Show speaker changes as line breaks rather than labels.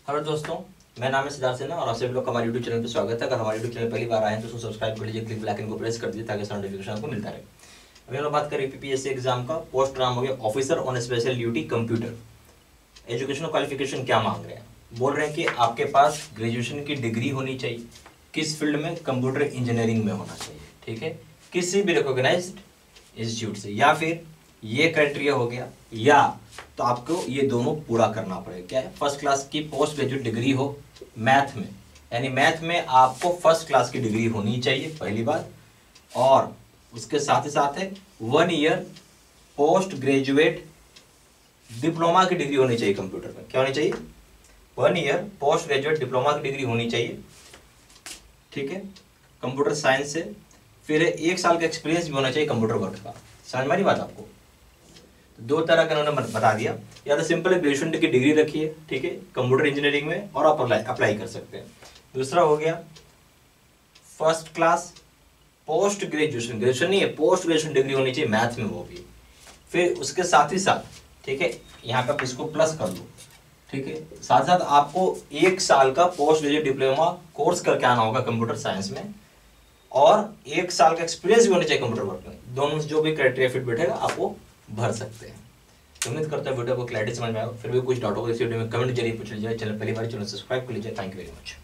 Hello दोस्तों, मेरा नाम है सिद्धार्थ सिन्हा और आप सभी लोग का हमारे यूट्यूब चैनल पर स्वागत है। अगर हमारे यूट्यूब चैनल पहली बार आए हैं तो उसको सब्सक्राइब कर लीजिए, क्लिक बेल आइकन को प्रेस कर दीजिए ताकि नोटिफिकेशन आपको मिलता रहे। अभी हम लोग बात करें पीपीएससी एग्जाम का। पोस्ट नाम हो गया officer on special duty computer. Educational qualification क्या मांग रहे हैं? बोल रहे हैं कि आपके पास ग्रेजुएशन की डिग्री होनी चाहिए, किस फील्ड में? कंप्यूटर इंजीनियरिंग में होना चाहिए, ठीक है, किसी भी रिकॉग्नाइज्ड इंस्टीट्यूट से, या फिर ये क्राइटेरिया हो गया, या तो आपको ये दोनों पूरा करना पड़ेगा। क्या है? फर्स्ट क्लास की पोस्ट ग्रेजुएट डिग्री हो मैथ में, यानी मैथ में आपको फर्स्ट क्लास की डिग्री होनी चाहिए पहली बात, और उसके साथ ही साथ है 1 ईयर पोस्ट ग्रेजुएट डिप्लोमा की डिग्री होनी चाहिए कंप्यूटर में। क्या होनी चाहिए? 1 ईयर पोस्ट ग्रेजुएट डिप्लोमा की डिग्री होनी चाहिए, ठीक है, कंप्यूटर साइंस से। फिर 1 साल का एक्सपीरियंस भी होना चाहिए कंप्यूटर वर्क का। समझ में आ रही बात आपको? तो 2 तरह का उन्होंने बता दिया। या तो सिंपल ग्रेजुएशन की डिग्री रखिए, ठीक है, कंप्यूटर इंजीनियरिंग में, और आप अप्लाई कर सकते हैं। दूसरा हो गया first class post graduation, graduation नहीं है, पोस्ट ग्रेजुएशन डिग्री होनी चाहिए मैथ में, वो भी। फिर उसके साथ ही साथ, ठीक है, यहाँ पे आप इसको प्लस कर लो, ठीक है, साथ साथ आपको 1 साल का पोस्ट ग्रेजुएट डिप्लोमा कोर्स करके आना होगा कंप्यूटर साइंस में, और 1 साल का एक्सपीरियंस भी होना चाहिए कंप्यूटर वर्क में। दोनों से जो भी क्राइटेरिया फिट बैठेगा आप वो भर सकते हैं। तो उम्मीद करता हूं वीडियो को क्लैरिटी समझ में आएगा। फिर भी कुछ डाउट होगा इस वीडियो में कमेंट जरिए पूछ लीजिए। चैनल पहली बार चैनल सब्सक्राइब कर लीजिए। Thank you very much.